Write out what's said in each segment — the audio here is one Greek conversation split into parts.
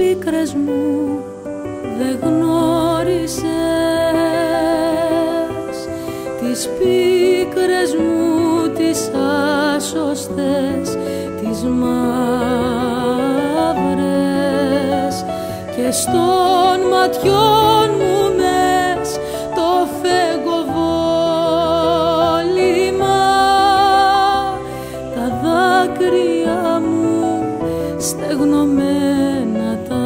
πίκρες μου δεν γνώρισες, τις πίκρες μου τις άσωστες, τις μαύρες, και στον ματιών μου μες το φεγγοβόλημα, τα δάκρυα μου στεγνωμένα τα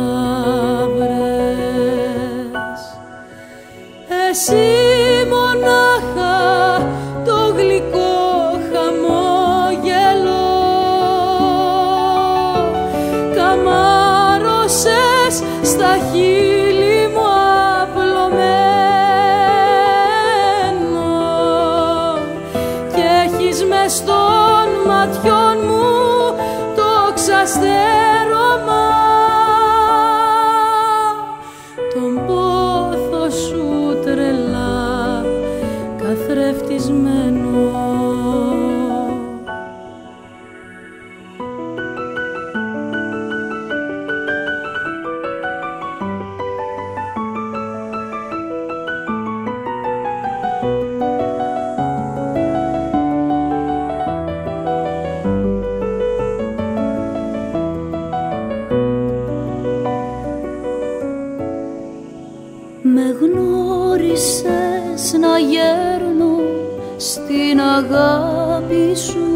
βρες. Εσύ μονάχα το γλυκό χαμόγελο καμάρωσες στα χείλη μου απλωμένο, και έχεις μες των ματιών μου το ξαστερώμα, τον πόθο σου τρελά καθρεφτισμένο. Με γνώρισες να γέρνω στην αγάπη σου,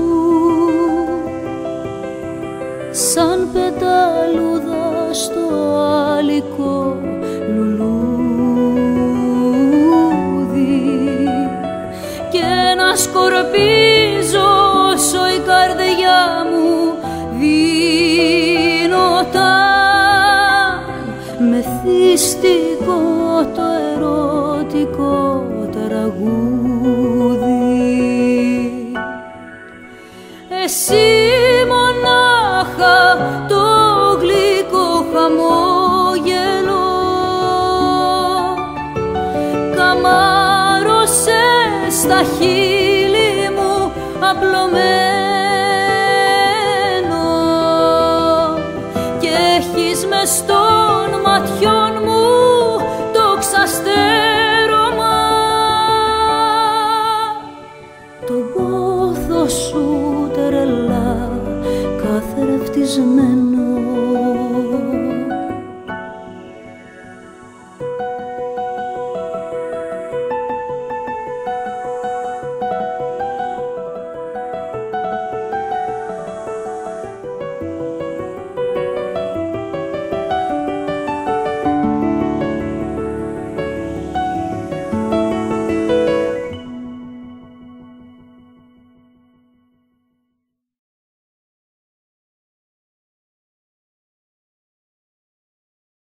σαν πεταλούδα στο άλικο λουλούδι, και να σκορπίζω όσο η καρδιά μου δίνωταν, μεθυστικό το ερωτικό τραγούδι. Εσύ μονάχα το γλυκό χαμόγελο καμάρωσες στα χείλη μου απλωμένο,